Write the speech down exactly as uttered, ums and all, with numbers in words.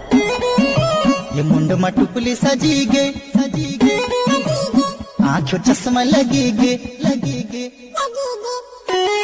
ये मुंड में टुपली सजी गे सजी गे, आंखों चश्मा लगी गे लगी गे।